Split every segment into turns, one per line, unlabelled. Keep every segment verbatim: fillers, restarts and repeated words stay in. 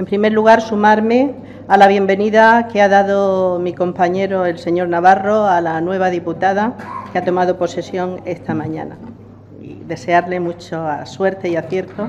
En primer lugar, sumarme a la bienvenida que ha dado mi compañero, el señor Navarro, a la nueva diputada que ha tomado posesión esta mañana. Y desearle mucha suerte y acierto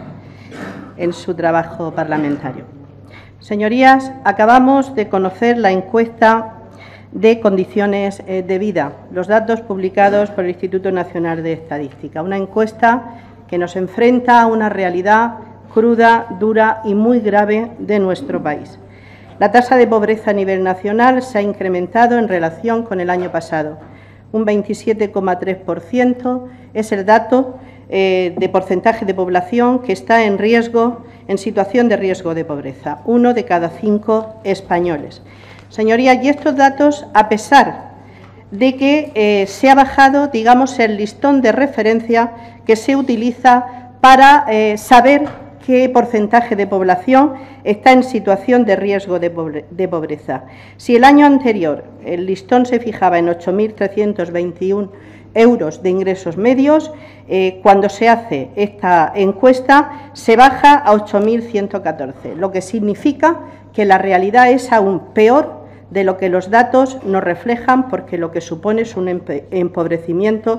en su trabajo parlamentario. Señorías, acabamos de conocer la encuesta de condiciones de vida, los datos publicados por el Instituto Nacional de Estadística, una encuesta que nos enfrenta a una realidad cruda, dura y muy grave de nuestro país. La tasa de pobreza a nivel nacional se ha incrementado en relación con el año pasado. Un veintisiete coma tres por ciento es el dato eh, de porcentaje de población que está en riesgo, en situación de riesgo de pobreza, uno de cada cinco españoles. Señorías, y estos datos, a pesar de que eh, se ha bajado, digamos, el listón de referencia que se utiliza para eh, saber qué porcentaje de población está en situación de riesgo de, pobre, de pobreza. Si el año anterior el listón se fijaba en ocho mil trescientos veintiuno euros de ingresos medios, eh, cuando se hace esta encuesta se baja a ocho mil ciento catorce, lo que significa que la realidad es aún peor de lo que los datos nos reflejan, porque lo que supone es un empobrecimiento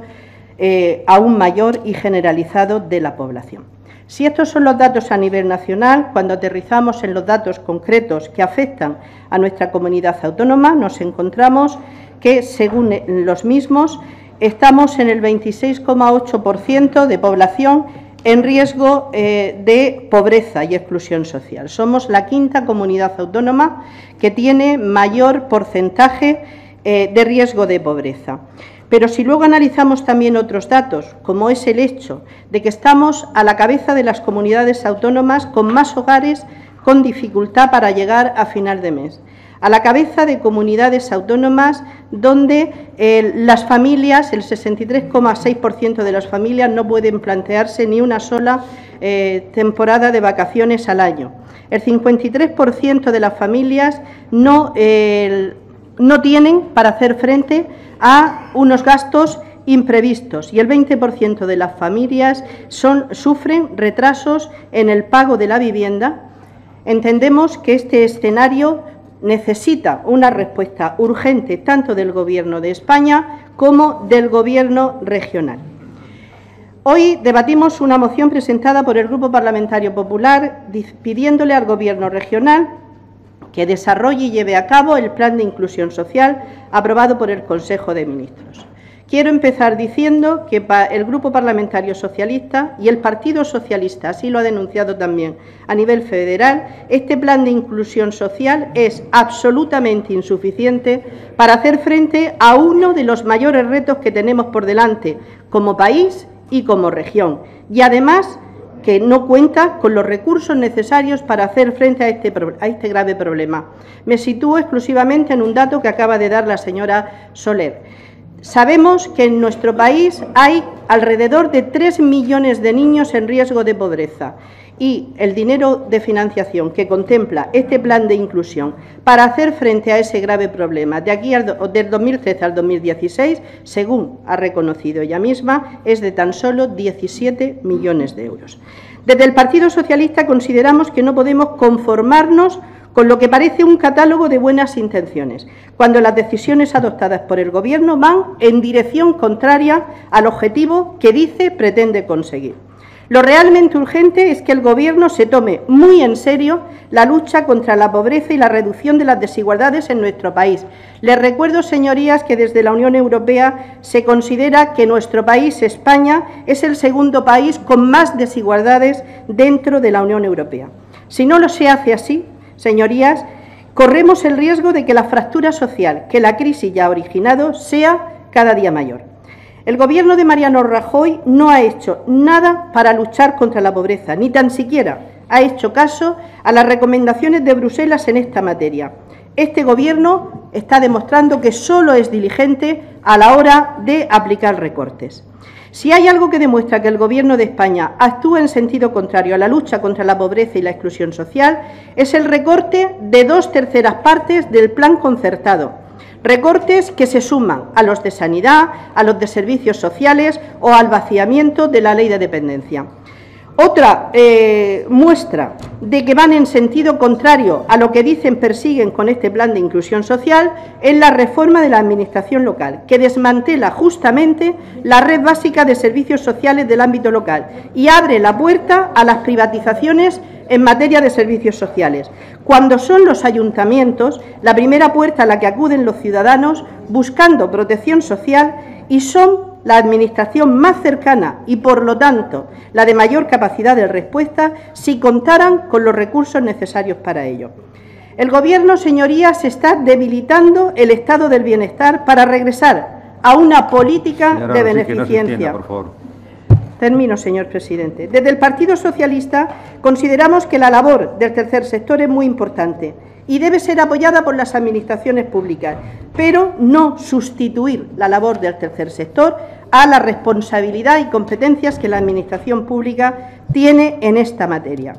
eh, aún mayor y generalizado de la población. Si estos son los datos a nivel nacional, cuando aterrizamos en los datos concretos que afectan a nuestra comunidad autónoma, nos encontramos que, según los mismos, estamos en el veintiséis coma ocho por ciento de población en riesgo eh, de pobreza y exclusión social. Somos la quinta comunidad autónoma que tiene mayor porcentaje eh, de riesgo de pobreza. Pero si luego analizamos también otros datos, como es el hecho de que estamos a la cabeza de las comunidades autónomas con más hogares con dificultad para llegar a final de mes, a la cabeza de comunidades autónomas donde eh, las familias, el sesenta y tres coma seis por ciento de las familias no pueden plantearse ni una sola eh, temporada de vacaciones al año. El cincuenta y tres por ciento de las familias no, eh, no tienen para hacer frente a unos gastos imprevistos y el veinte por ciento de las familias son, sufren retrasos en el pago de la vivienda. Entendemos que este escenario necesita una respuesta urgente tanto del Gobierno de España como del Gobierno regional. Hoy debatimos una moción presentada por el Grupo Parlamentario Popular pidiéndole al Gobierno regional que desarrolle y lleve a cabo el Plan de Inclusión Social aprobado por el Consejo de Ministros. Quiero empezar diciendo que el Grupo Parlamentario Socialista y el Partido Socialista, así lo ha denunciado también a nivel federal, este Plan de Inclusión Social es absolutamente insuficiente para hacer frente a uno de los mayores retos que tenemos por delante como país y como región, y además que no cuenta con los recursos necesarios para hacer frente a este, a este grave problema. Me sitúo exclusivamente en un dato que acaba de dar la señora Soler. Sabemos que en nuestro país hay alrededor de tres millones de niños en riesgo de pobreza y el dinero de financiación que contempla este plan de inclusión para hacer frente a ese grave problema de aquí al, del dos mil trece al dos mil dieciséis, según ha reconocido ella misma, es de tan solo diecisiete millones de euros. Desde el Partido Socialista consideramos que no podemos conformarnos con lo que parece un catálogo de buenas intenciones, cuando las decisiones adoptadas por el Gobierno van en dirección contraria al objetivo que dice pretende conseguir. Lo realmente urgente es que el Gobierno se tome muy en serio la lucha contra la pobreza y la reducción de las desigualdades en nuestro país. Les recuerdo, señorías, que desde la Unión Europea se considera que nuestro país, España, es el segundo país con más desigualdades dentro de la Unión Europea. Si no lo se hace así, señorías, corremos el riesgo de que la fractura social que la crisis ya ha originado sea cada día mayor. El Gobierno de Mariano Rajoy no ha hecho nada para luchar contra la pobreza, ni tan siquiera ha hecho caso a las recomendaciones de Bruselas en esta materia. Este Gobierno está demostrando que solo es diligente a la hora de aplicar recortes. Si hay algo que demuestra que el Gobierno de España actúa en sentido contrario a la lucha contra la pobreza y la exclusión social, es el recorte de dos terceras partes del plan concertado. Recortes que se suman a los de sanidad, a los de servicios sociales o al vaciamiento de la ley de dependencia. Otra eh, muestra de que van en sentido contrario a lo que dicen persiguen con este plan de inclusión social es la reforma de la Administración local, que desmantela justamente la red básica de servicios sociales del ámbito local y abre la puerta a las privatizaciones en materia de servicios sociales, cuando son los ayuntamientos la primera puerta a la que acuden los ciudadanos buscando protección social y son la administración más cercana y, por lo tanto, la de mayor capacidad de respuesta si contaran con los recursos necesarios para ello. El Gobierno, señorías, está debilitando el estado del bienestar para regresar a una política
Señora,
de
sí,
beneficencia.
que no se entienda, por favor.
Termino, señor presidente. Desde el Partido Socialista consideramos que la labor del tercer sector es muy importante y debe ser apoyada por las administraciones públicas, pero no sustituir la labor del tercer sector a la responsabilidad y competencias que la Administración pública tiene en esta materia.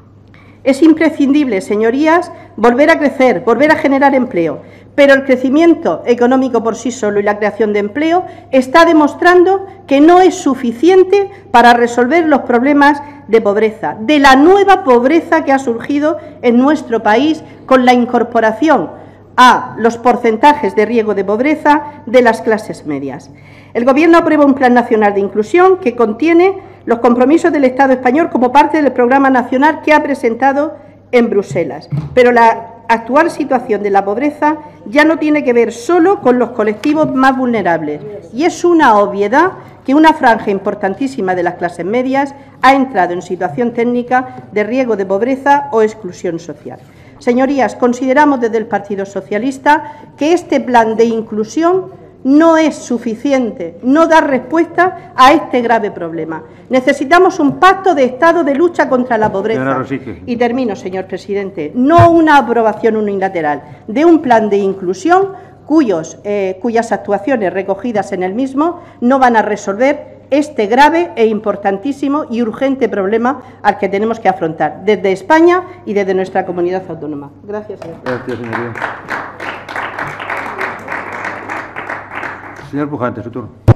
Es imprescindible, señorías, volver a crecer, volver a generar empleo, pero el crecimiento económico por sí solo y la creación de empleo está demostrando que no es suficiente para resolver los problemas de pobreza, de la nueva pobreza que ha surgido en nuestro país con la incorporación a los porcentajes de riesgo de pobreza de las clases medias. El Gobierno aprueba un Plan Nacional de Inclusión que contiene los compromisos del Estado español como parte del programa nacional que ha presentado en Bruselas. Pero la actual situación de la pobreza ya no tiene que ver solo con los colectivos más vulnerables y es una obviedad que una franja importantísima de las clases medias ha entrado en situación técnica de riesgo de pobreza o exclusión social. Señorías, consideramos desde el Partido Socialista que este plan de inclusión no es suficiente, no da respuesta a este grave problema. Necesitamos un pacto de Estado de lucha contra la pobreza. Y termino, señor presidente, no una aprobación unilateral de un plan de inclusión cuyos, eh, cuyas actuaciones recogidas en el mismo no van a resolver este grave e importantísimo y urgente problema al que tenemos que afrontar desde España y desde nuestra comunidad autónoma. Gracias, señor.
Gracias, señoría. Señor Pujante, su turno.